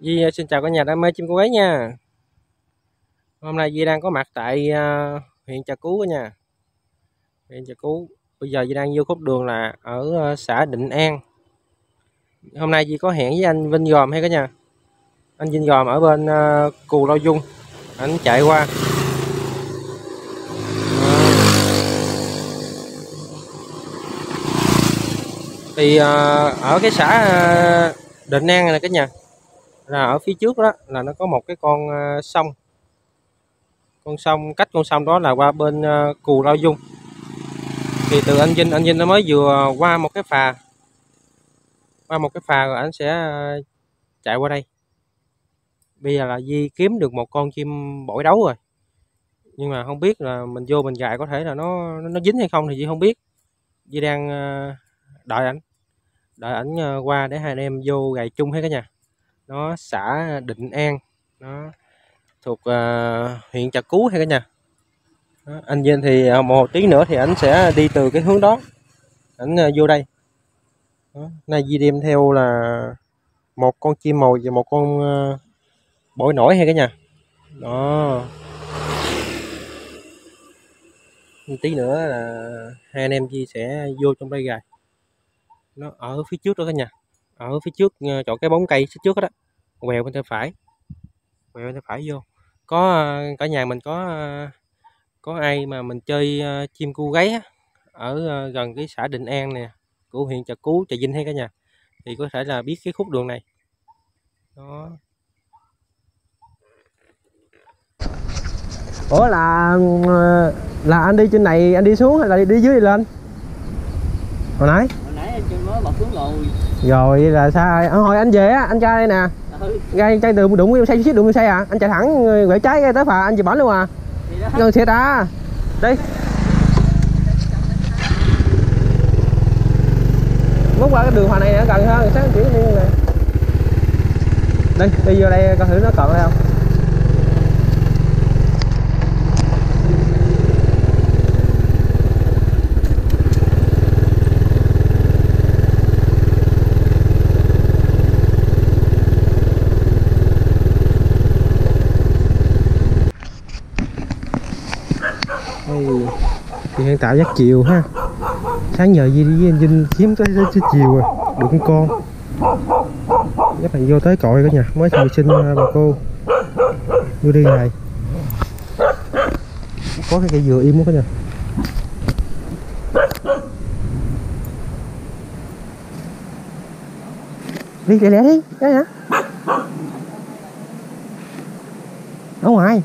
Di xin chào cả nhà đam mê chim cô ấy nha. Hôm nay Di đang có mặt tại huyện Trà Cú cả nhà. Huyện Trà Cú. Bây giờ Di đang vô khúc đường là ở xã Định An. Hôm nay Di có hẹn với anh Vinh Gòm hay cả nhà. Anh Vinh Gòm ở bên Cù Lao Dung. Anh chạy qua. Thì ở cái xã Định An này cả nhà, là ở phía trước đó là nó có một cái con sông. Cách con sông đó là qua bên Cù Lao Dung. Thì từ anh Vinh nó mới vừa qua một cái phà rồi anh sẽ chạy qua đây. Bây giờ là Di kiếm được một con chim bổi đấu rồi, nhưng mà không biết là mình vô mình gài có thể là nó dính hay không thì Di không biết. Di đang đợi ảnh qua để hai anh em vô gài chung hết cả nhà. Nó xã Định An, nó thuộc huyện Trà Cú hay cả nhà. Đó, anh Vinh thì một tí nữa thì ảnh sẽ đi từ cái hướng đó, ảnh vô đây. Đó, nay Di đem theo là một con chim mồi và một con bổi nổi hay cả nhà. Đó, tí nữa là hai anh em Di sẽ vô trong đây gài. Nó ở phía trước đó cả nhà, ở phía trước chỗ cái bóng cây phía trước đó, quẹo bên tay phải, vô. Có cả nhà mình có ai mà mình chơi chim cu gáy á, ở gần cái xã Định An nè của huyện Trà Cú, Trà Vinh hay cả nhà, thì có thể là biết cái khúc đường này. Đó. Ủa là anh đi trên này, anh đi xuống hay là đi dưới lên? Hồi nãy anh mới bật xuống rồi. Rồi là sao? Hồi anh về á, anh trai đây nè. Ngay trai đường đụng yêu xe, đụng yêu xe à? Anh chạy thẳng quẹo trái tới phà anh chịu bánh luôn à? Ngân xe ta. Đi. Bước qua cái đường phà này gần hơn, sáng chỉ đi này. Đi vô đây coi thử nó còn đây không. Thì hiện tại giấc chiều ha, sáng giờ Di đi với anh Vinh kiếm tới chiều rồi, được con chắc là vô tới cội cả nhà, mới vệ sinh bà cô vô đi này, có cái cây dừa im đó cả nhà. Đi lẹ lẹ đi cái hả ở ngoài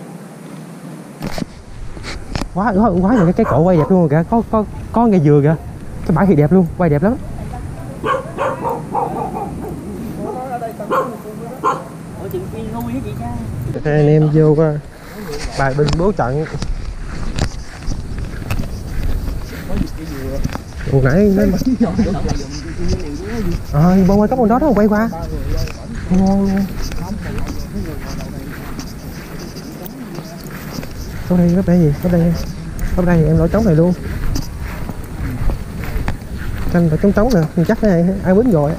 quá nhiều cái cổ quay đẹp luôn kìa, có cây dừa kìa, cái bãi thì đẹp luôn, quay đẹp lắm. Hai anh em vô qua bài binh bố trận. Hồi nãy bông ơi, có con đó quay qua ngon luôn. Có đây, gấp đây gì? Gấp đây thì em lỗi trống này luôn. Canh phải trống nè, chắc cái này ai quýnh rồi.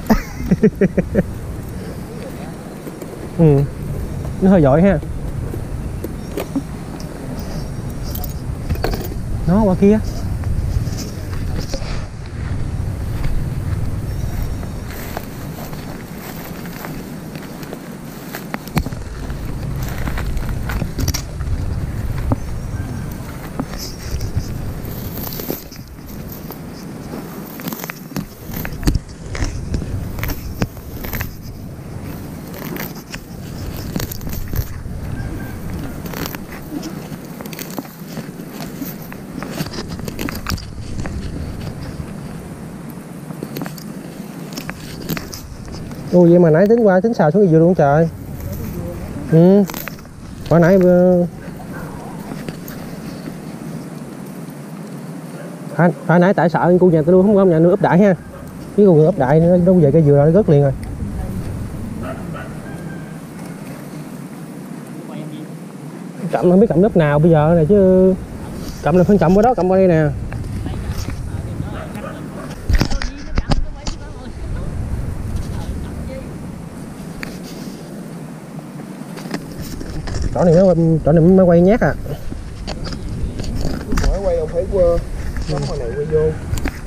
Nó hơi dội ha. Nó qua kia. Ủa vậy mà nãy tính xào xuống gì vừa luôn trời. Hồi nãy hồi nãy tại sợ cô nhà tôi luôn không nhà nuôi úp đại ha, chứ còn úp đại nó đâu về cây dừa nó rớt liền rồi. Cầm không biết cầm lớp nào bây giờ này chứ, cầm là phân cầm ở đó, cầm ở đây nè. chỗ này mới quay nhát à. Mỗi quay không phải qua có hồi này quay vô.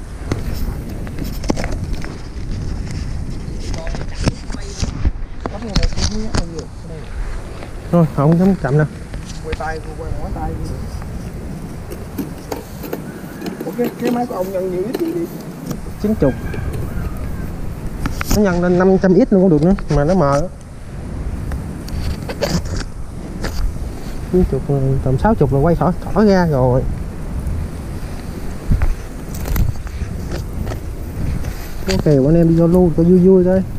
Thôi không dám chậm đâu. Quay tay, quay ngón tay. Cái máy của ông nhân nhiều ít đi. 90. Nó nhân lên 500 ít luôn cũng được nữa mà nó mờ. 90 tầm 60 là quay thỏ ra rồi. Ok, bọn em đi vô luôn cho vui vui thôi.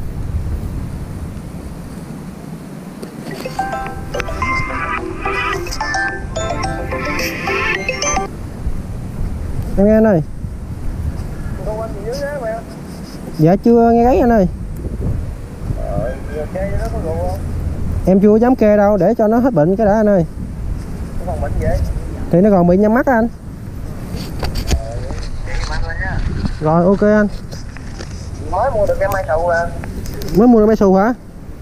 Em nghe anh ơi. Dạ chưa nghe gáy anh ơi. Em chưa dám kê đâu để cho nó hết bệnh cái đã anh ơi. Nó còn bệnh gì vậy? Thì nó còn bị nhắm mắt á anh. Rồi ok anh. Mới mua được cái máy xù à. Mới mua được máy xù hả?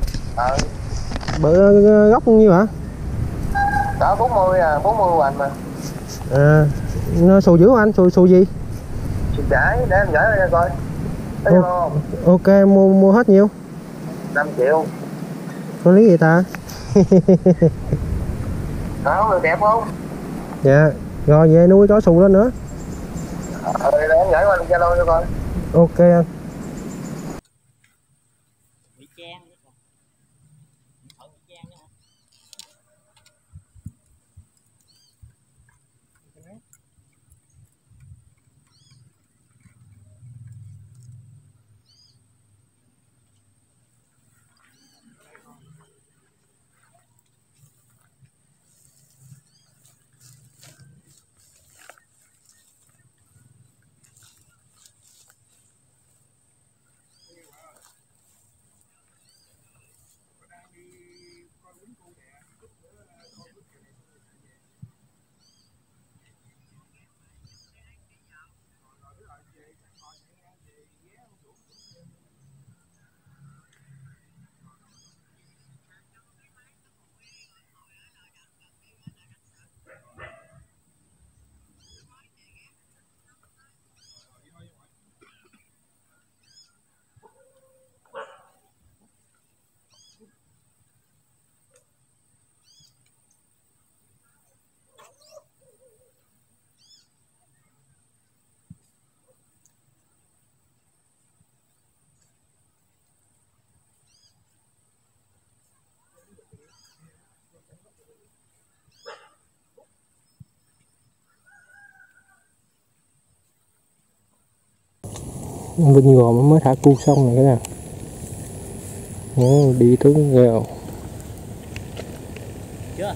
Bự gốc nhiêu hả? Đó 40 à, 40 hoành mà. À, nó xù dữ anh, xù gì? Xù chải để em gửi ra coi. Ok, mua hết nhiêu? 5 triệu. Có lý gì ta? Đó, được đẹp không? Dạ, rồi về nuôi chó xù lên nữa. Để em gửi qua Zalo cho coi. Ok anh. Vinh Gồm mới thả cu xong rồi cái nào. Đi tướng rào. Chưa?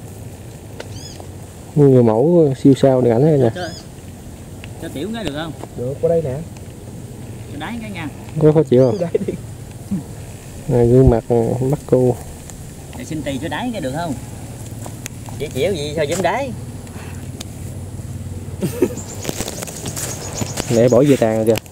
Người mẫu siêu sao để ảnh đây nè. Cho tiểu cái được không? Được, qua đây nè. Cho đáy cái nha. Có khó chịu không? Này gương mặt bắt cô. Để xin tì cho đáy cái được không? Chỉ chịu gì sao dính đáy? Để bỏ về tàn rồi kìa.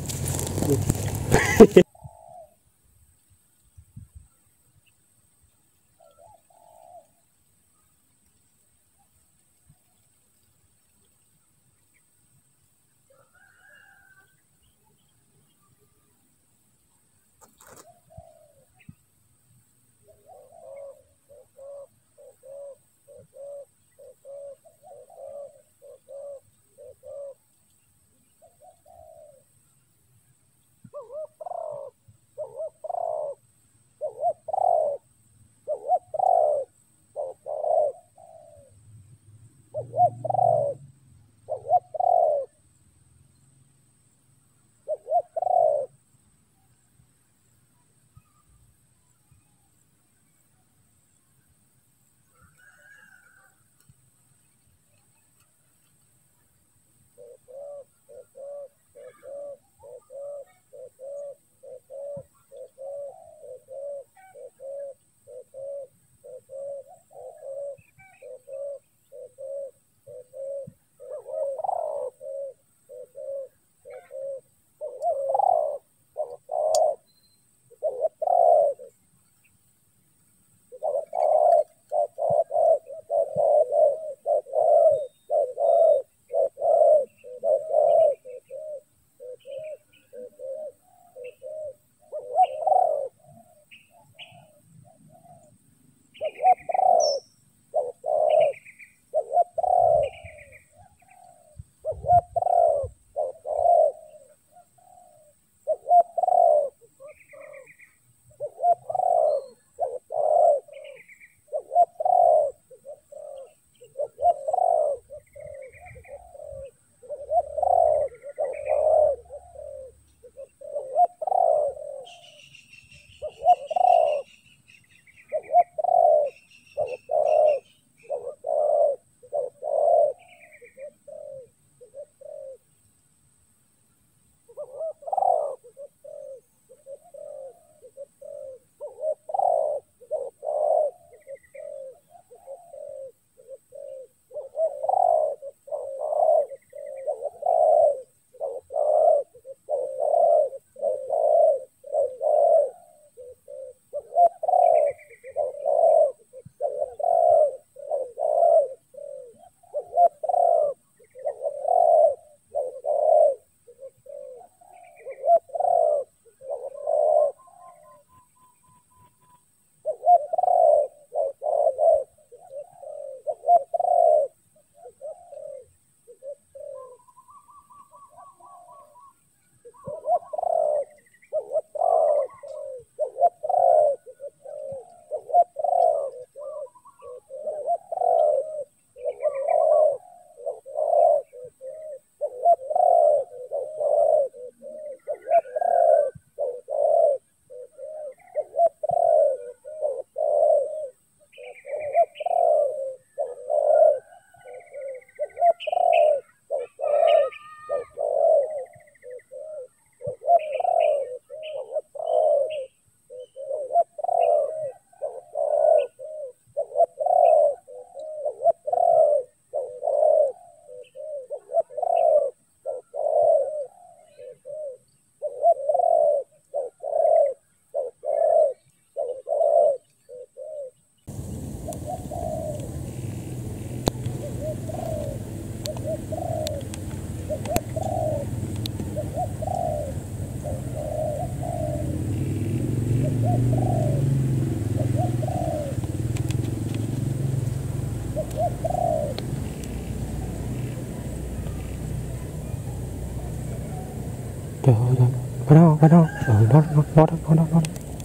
Trời ơi, trời. Có đó. Ừ, nó.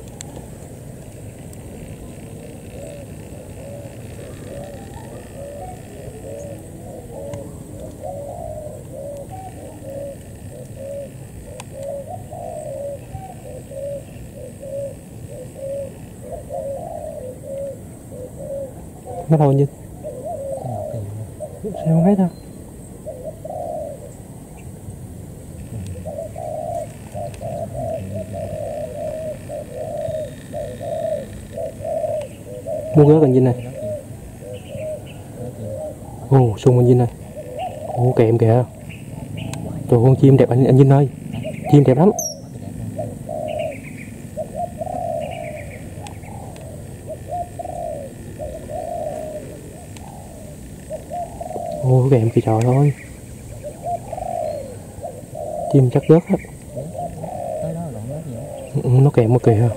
Nó đâu anh Vinh? Sao không thấy đâu? Mua rớt anh Vinh này. Ồ, sung anh Vinh này. Ồ, kèm kìa. Trời, con chim đẹp anh Vinh ơi. Chim đẹp lắm. Ồ, kèm kìa trời ơi. Chim chắc rớt á. Nó kèm mà kìa.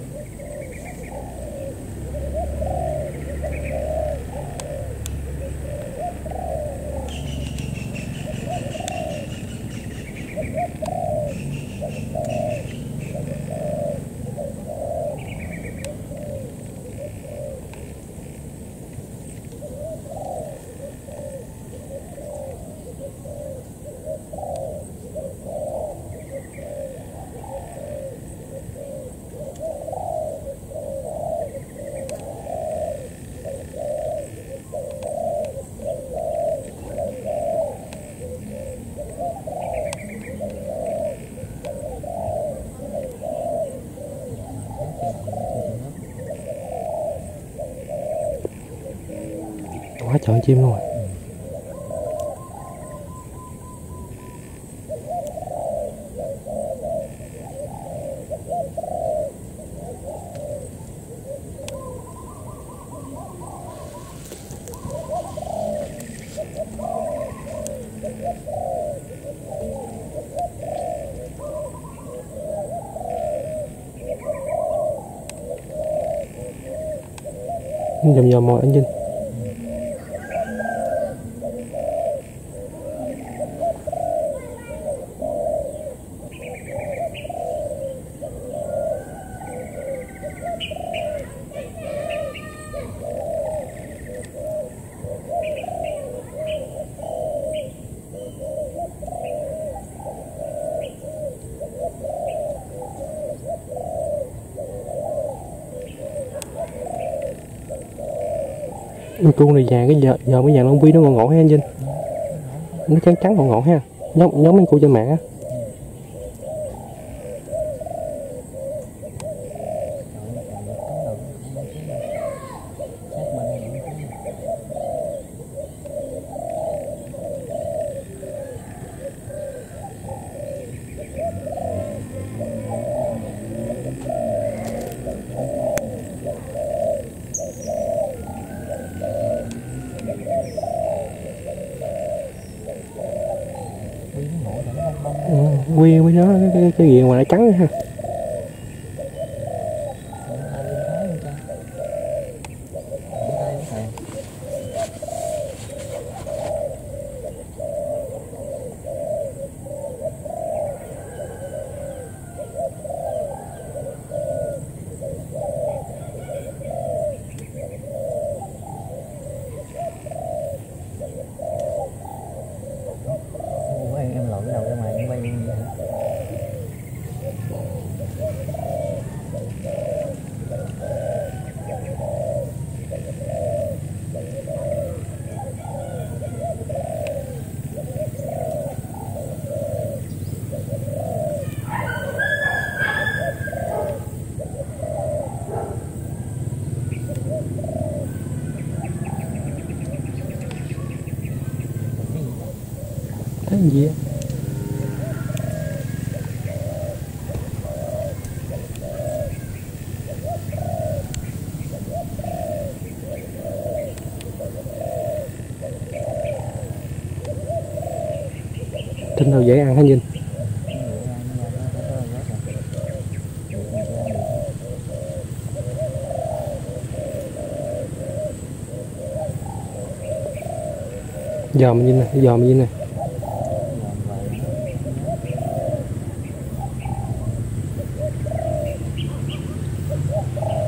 Quá trời chim luôn rồi. Vòng mồi anh Vinh. Con này vàng cái giờ mấy vàng Long Vi nó ngộ ngộ ha anh Vinh. Nó trắng ngộ ngộ ha. Giống mấy cô trên mạng á. Quy với nó cái gì mà nó trắng ha. Em lộn cái đầu ra ngoài em quay như vậy hả? Thấy gì á? Trên đâu dễ ăn hả Vinh? Giò mình Vinh nè, giò mình Vinh nè.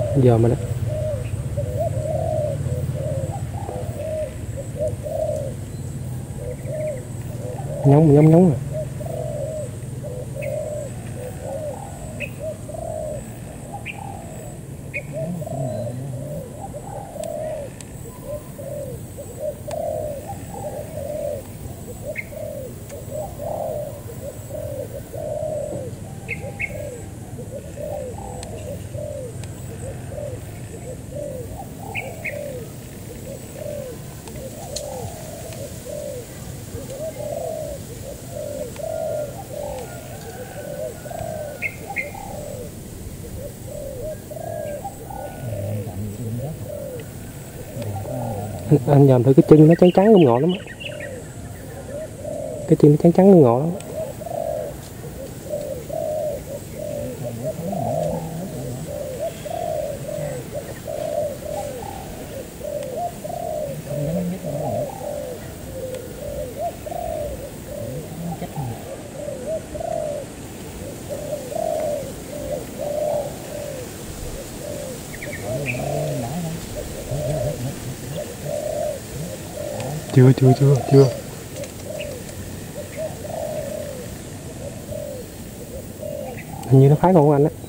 giờ mà đó nhóng rồi. Anh dòm thử cái chân nó trắng trắng ngọ lắm á. Cái chân nó trắng trắng ngọ lắm. Chưa. Hình như nó phái con của anh á.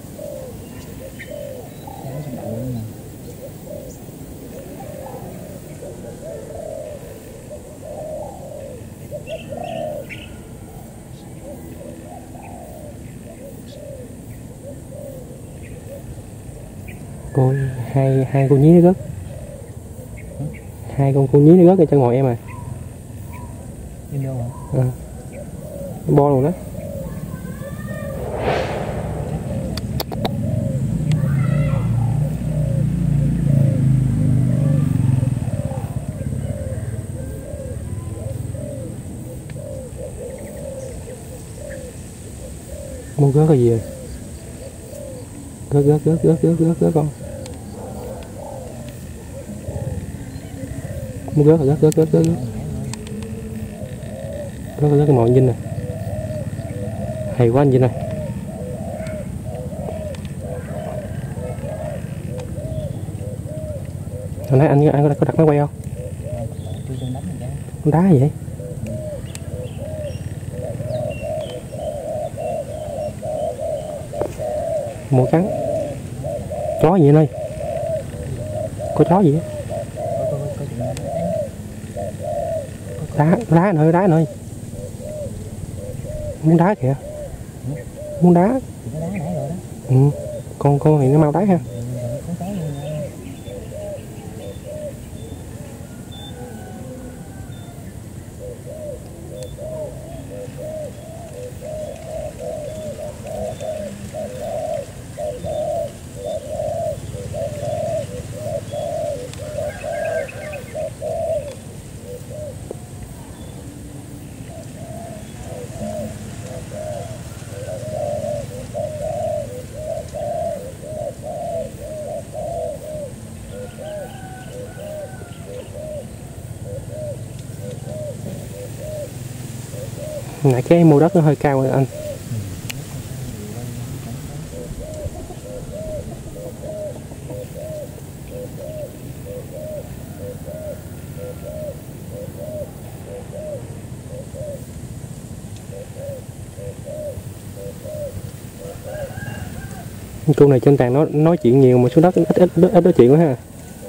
Cô hai con nhí nó rớt. Hai con nhí nó rớt ở chân ngồi em à. Em đâu hả? Bo luôn đó. Mua rớt cái gì rồi? Rớt con. Mua rớt rồi, rớt cái mồi Vinh này. Hay quá anh Vinh này. Hồi nãy anh có đặt máy quay không? Con đá gì vậy? Mồi cắn. Chó gì anh ơi? Có chó gì á? Đá anh ơi. Muốn đá kìa. Muốn đá. Con này nó mau đá ha. Nãy cái mua đất nó hơi cao rồi anh. Cô này trên tàn nó nói chuyện nhiều mà xuống đất ít nói chuyện quá ha.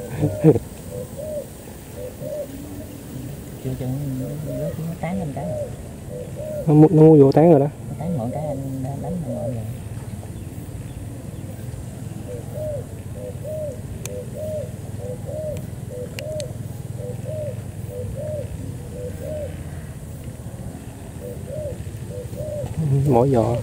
Nó mua vô tán rồi đó. Tán ngọn cái anh đánh ngọn rồi. Mỗi giò.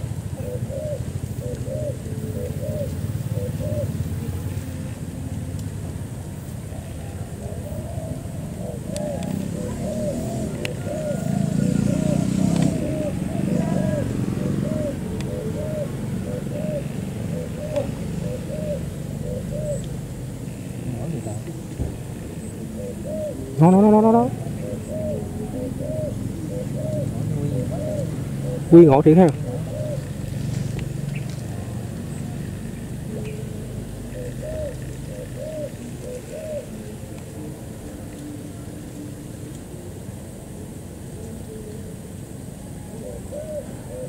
Nó quy ngộ thiệt ha.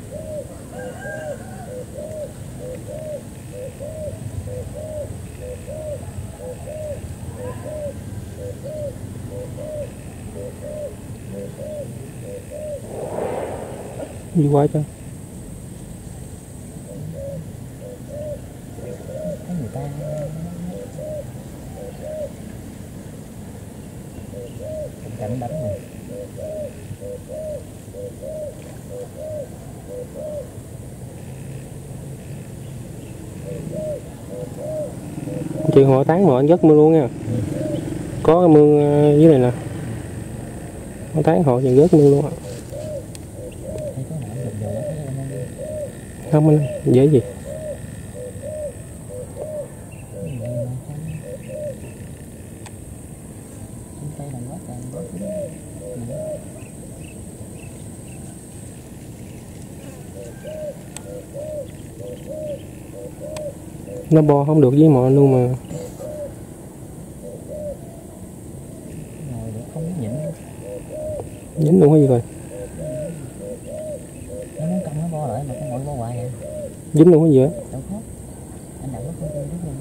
Đi qua cho thấy người ta cảnh đánh rồi. chuyện họ tán mà anh rất mưa luôn nha. Có cái mương dưới này nè, họ tán họ chuyện rất mưa luôn á. Thấy có nãy được rồi Không anh dễ gì. Nó bo không được với mọi luôn mà. Rồi để không nhịn. Dính luôn cái gì rồi. Nó muốn cong nó bo lại mà con ngồi bo hoài à. Dính luôn cái gì á. Đâu có. Anh đặng nó không đưa luôn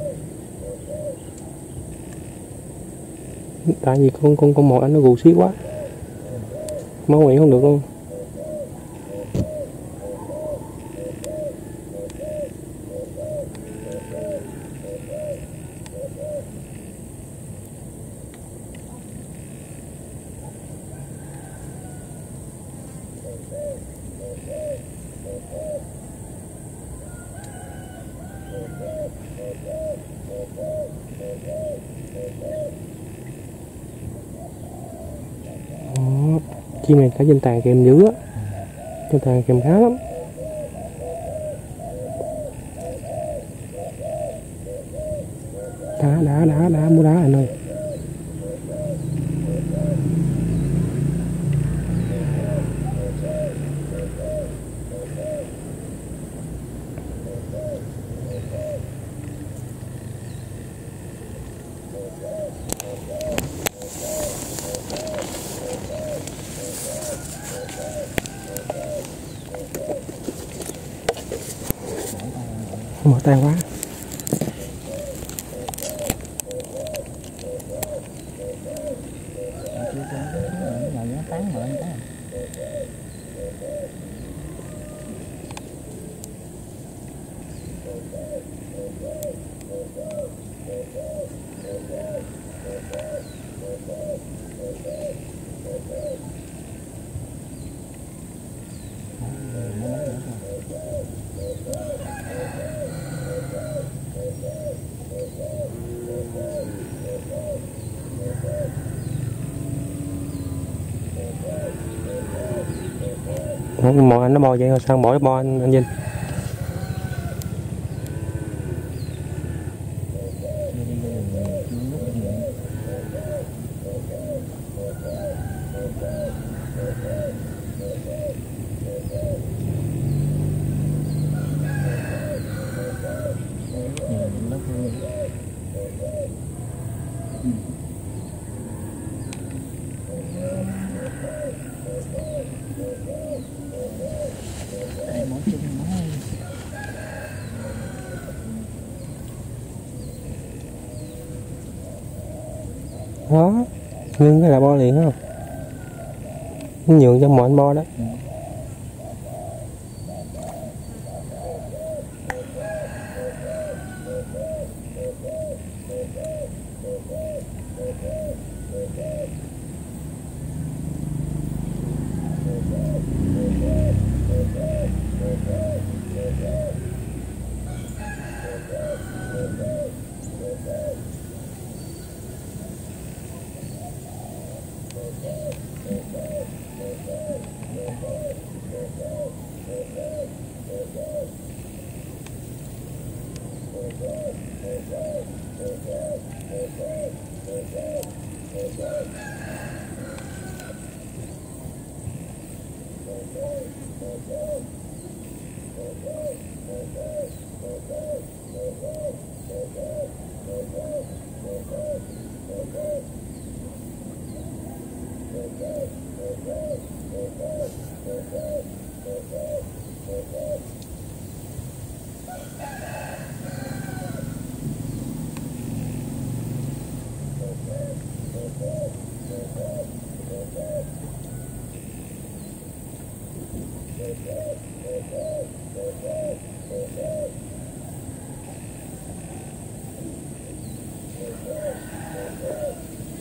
đó. Tại vì con mồi anh nó gù xí quá. Máu miệng không được luôn. Chim này cả trên tàn kèm dữ á, trên tàn kèm khá lắm. Đá mua đá anh ơi. Mở tay quá. Nó tán mượn ta. Mọi anh nó bo vậy rồi sao bỏ bo anh Vinh. Đó, ngưng cái là bo liền không? Nhường cho mọi anh bo đó.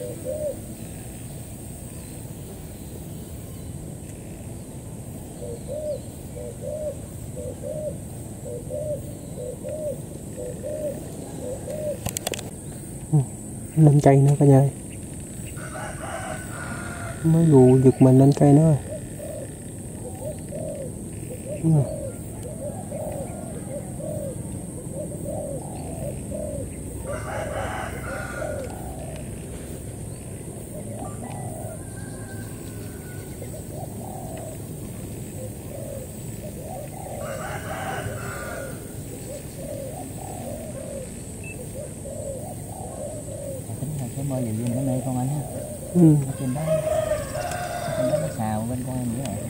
Lên cây nữa cả nhà ơi. Mới gù giật mình lên cây nữa rồi. Cái mơ gì cái mê con anh ha. Ở trên đó nó xào bên con em nữa rồi.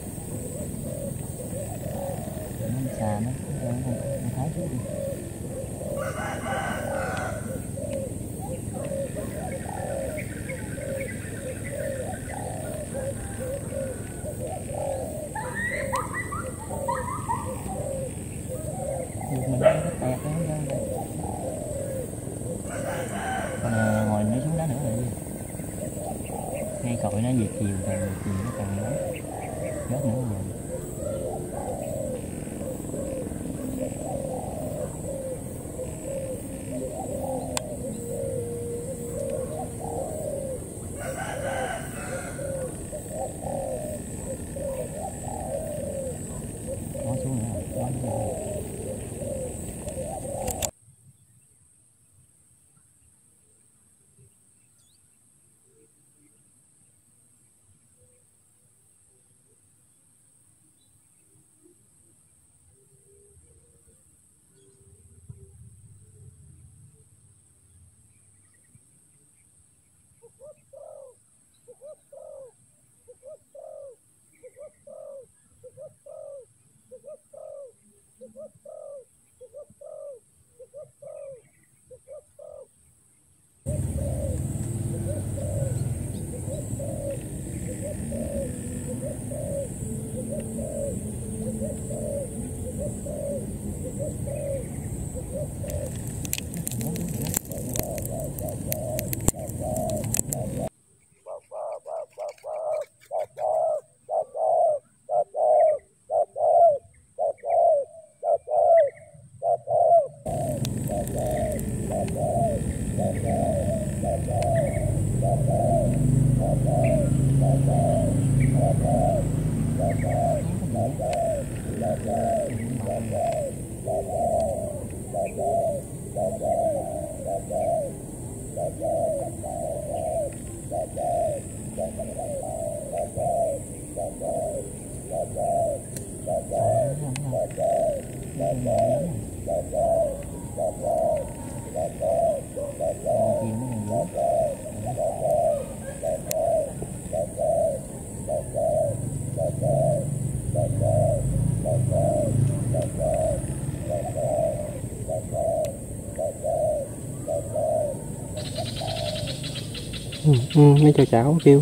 Nó xà nó thái xuống đi. Mình nó tẹt nó ra. Còn ngồi nó xuống đá nữa rồi. Ngay cội nó về chiều càng nó càng lớn. Rớt nữa rồi. Nó xuống nữa rồi. Mấy cháu cháu kêu.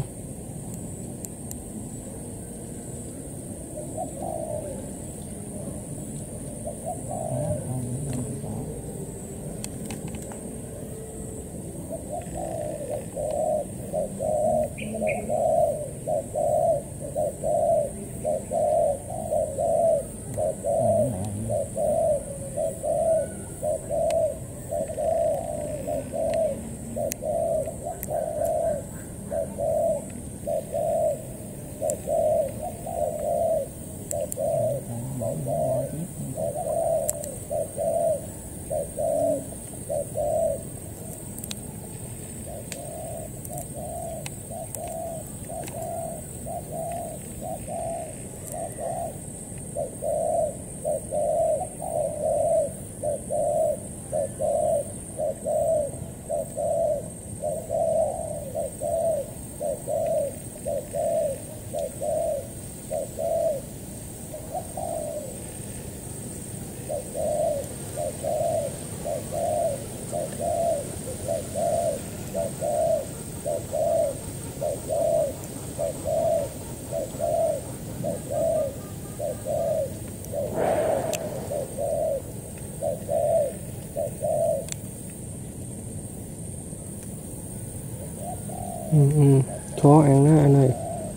Khó ăn đó anh ơi.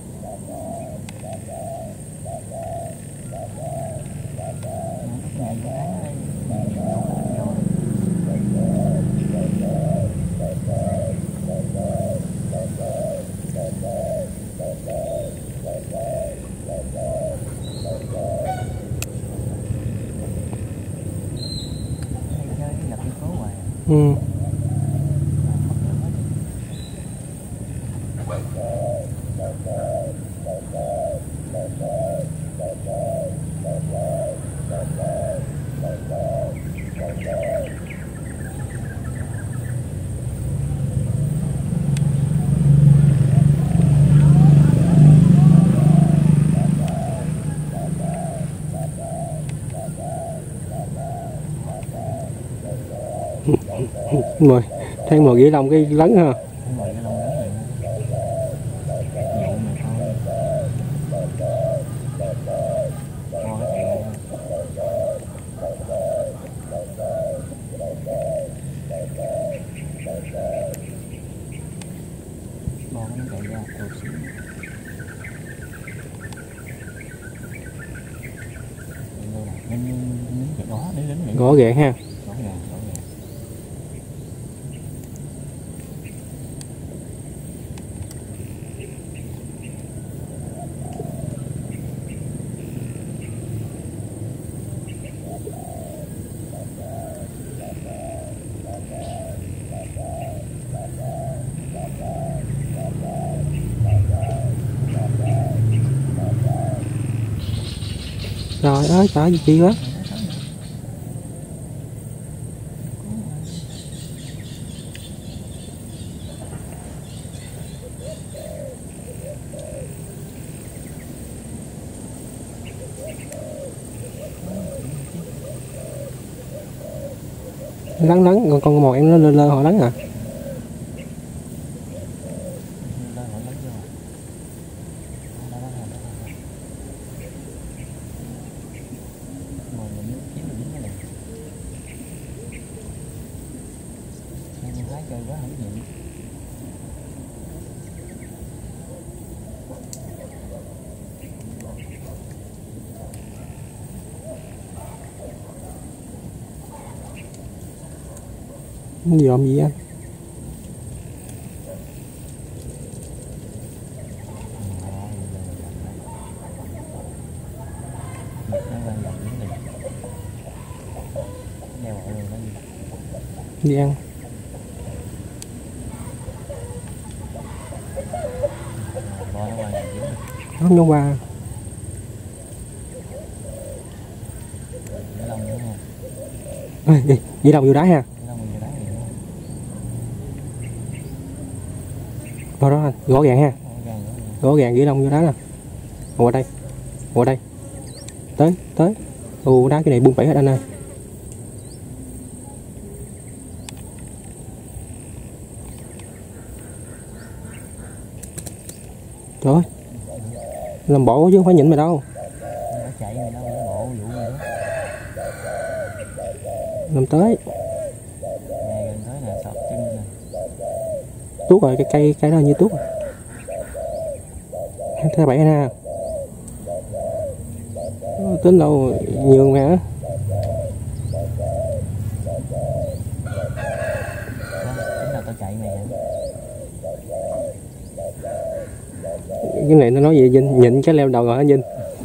Rồi, thêm một dĩa lông cái lấn ha. Gõ gàng ha. Trời ơi, trời gì chi quá. Lắng lắng, con mồi em nó lơ lơ họ lắng à. Dòm gì anh? Đi ăn. Không nó qua. Đi đồng vô đá ha. Vào đó anh, gõ gàng ha. Gõ gàng gửi lông vô đá nè. Ngồi đây. Ngồi đây. Tới, tới. Ồ, đá cái này buông bẫy hết anh ơi. Trời ơi. Làm bộ chứ không phải nhịn mày đâu. Làm tới. Tuốt rồi, cái đó như tuốt rồi. Thứ bảy ha. Tính đâu nhường mẹ. Cái này nó nói gì Vinh? Nhịn cái leo đầu rồi hả Vinh?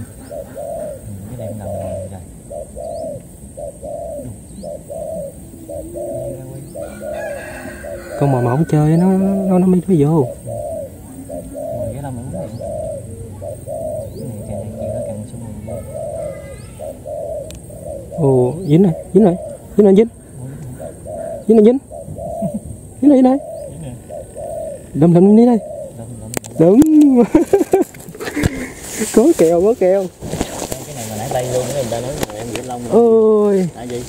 Con mà không chơi nó mới vô. Ồ, dính này, dính này, dính này, dính. Dính này, dính. Dính này, dính này. Đâm đi đây. Đúng. Có kèo, có kèo. Cái này mà nãy bay luôn, người ta nói em Vĩnh Long. Ôi. Tại gì?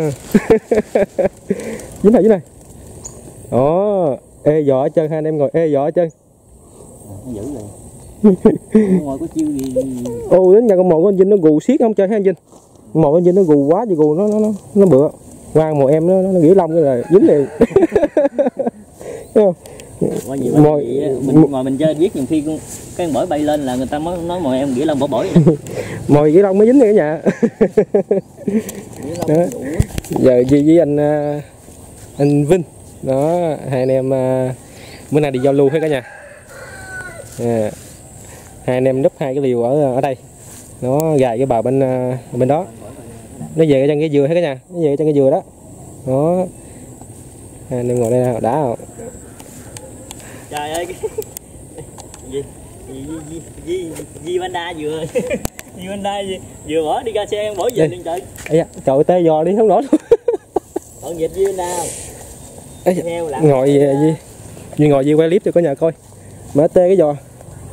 Dính này, dính này. Ồ, ê giò ở chân, hai anh em ngồi ê giò ở chân. Nó dữ rồi. Ngồi có chiêu gì. Ô, đến nhà con mồi của anh Vinh nó gù xiết không chơi ha anh Vinh. Mồi của anh Vinh nó gù quá chứ gù nó bựa. Qua mồi em nó gỉ lông cái là dính liền. Thấy không? Qua nhiều Mồi- mình ngồi mình chơi viết nhiều khi cái bổi bay lên là người ta mới nói mồi em Nghĩa Long bổi Mồi Nghĩa Long mới dính nữa cả nhà. Đó. Giờ với anh Vinh đó, hai anh em bữa nay đi giao lưu hết cả nhà. Hai anh em núp hai cái liều ở đây, nó gài cái bờ bên đó, nó về cái chân cái dừa hết cả nhà, nó về cái chân cái dừa đó. Đó, hai anh em ngồi đây đã không? Trời ơi Di Panda vừa Di Panda vừa bỏ đi ra xe bỏ về liền trời. Ây da, trời ơi, tê giò đi không nổi luôn. Còn dịch Di Panda heo lặng ngồi Duy ngồi Duy quay clip cho cả nhà coi mà tê cái giò.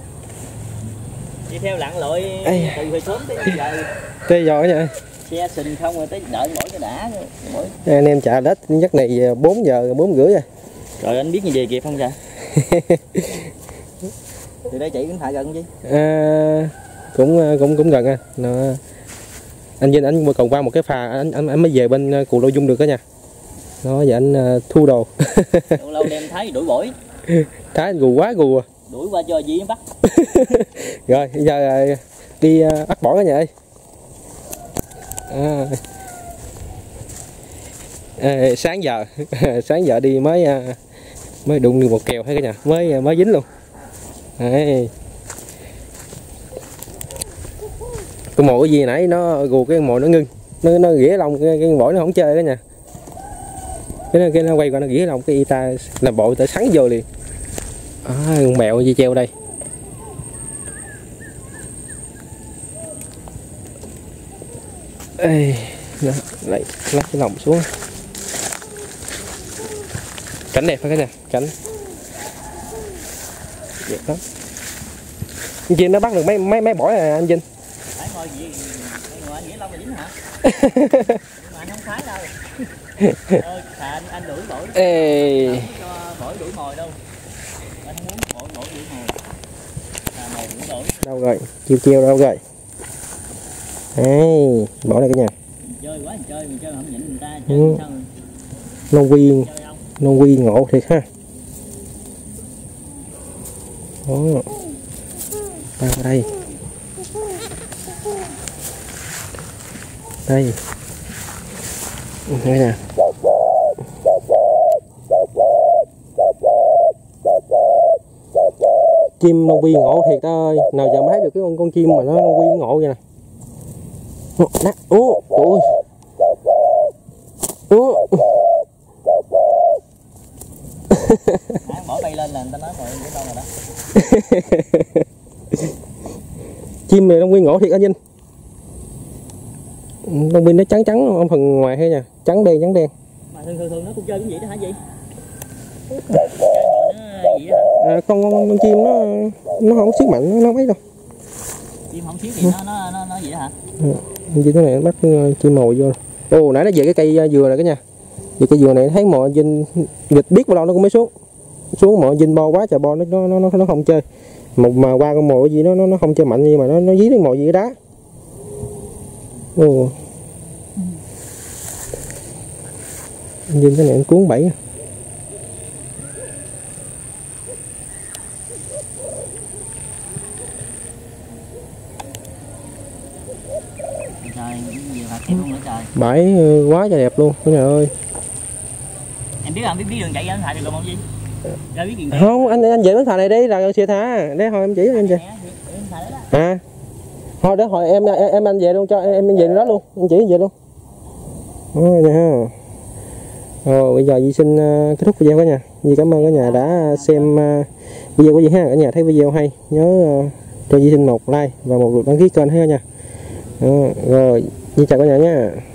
đi theo lặn lội từ hồi sớm tới giờ Tê giò cả nhà. xe sình không rồi tới đợi mỗi cái đã mỗi. Anh em chạy lết giấc này 4 giờ 4 rưỡi rồi. Rồi anh biết như về kịp không vậy? Thì đây chạy cũng thả gần chứ. Cũng gần anh Vinh anh còn qua một cái phà anh mới về bên Cù Lao Dung được đó nha. Đó giờ anh thu đồ. Lâu đem Thái đuổi bổi. Thái gù quá gù à. Đuổi qua cho Di bắt. Rồi bây giờ đi bắt bỏ cả nhà ơi. Sáng giờ đi mới đụng được một kèo hay cả nhà, mới dính luôn. Đấy. Con mồi cái gì nãy nó gù cái mồi nó ngưng, nó ghĩa lông cái mồi nó không chơi đó nha. Cái nó quay qua nó ghĩa lông cái y ta làm bộ ta sắn vô liền. Con mèo gì treo đây. Ê, lại lắc cái lồng xuống. Cảnh đẹp phải cả nhà, cảnh đẹp lắm. Anh Vinh nó bắt được mấy bổi à anh Vinh? Phải ngồi gì? Ngồi anh Nghĩa Long là dính hả? Nhưng mà anh không phải đâu. Anh đuổi bổi. Ê. Không cho bổi đuổi mồi đâu. Anh không muốn bổi đuổi mồi. Mồi đuổi bổi. Đâu rồi? Chiêu đâu rồi? Đấy, bỏ đây cả nhà. Chơi quá mình chơi mà không nhịn người ta chơi sao? Non quy ngộ thiệt ha. Đó. Bao đây. Đây. Đây nè. Chim non quy ngộ thiệt ơi. Nào giờ mới thấy được cái con chim mà nó non quy ngộ vậy nè. Nè. Ôi. Bỏ bay lên là người ta nói rồi cái đâu rồi đó. Chim này non quy ngộ thiệt anh Vinh. Non quy nó trắng ở phần ngoài hay nha, trắng đen. Mà thường nó cũng chơi cũng vậy đó hả gì? Con chim nó không xiết mạnh nó mấy đâu. Chim không xiết thì nó vậy hả? Như thế này nó bắt chim mồi vô. Nãy nó về cái cây dừa này cả nhà. Về cây dừa này thấy mò Vinh nghịch biết bao lâu nó cũng mới xuống mò Vinh bo quá trời bo nó không chơi. Mà qua con mồi gì nó không chơi mạnh gì mà nó dí đến mồi gì cái đá. Vinh cái này anh cuốn bẫy. Bãi quá trời đẹp luôn cả nhà ơi. Em biết đường chạy anh thả được không gì? Không, anh về bến phà này đi là xe thả. Để hồi em chỉ cho anh chị. Thôi để hồi em anh về luôn cho em về đó luôn, anh chỉ về luôn. Nè ha. Rồi bây giờ Di xin kết thúc video cả nhà. Di cảm ơn cả nhà đã xem video của Di ha. Cả nhà thấy video hay nhớ cho Di xin một like và một lượt đăng ký kênh ha cả nhà. Rồi Di chào cả nhà nha.